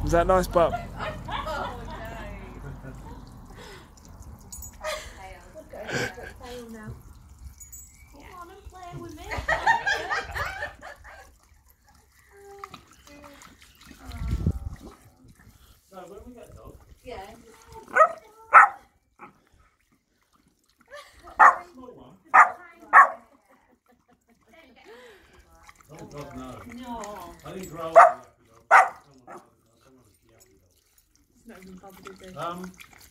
Was that nice, Pup? So when we get a dog, Yeah. small one. Oh God, no. No. I didn't grow up with a yappy dog. It's not even bothered, is it?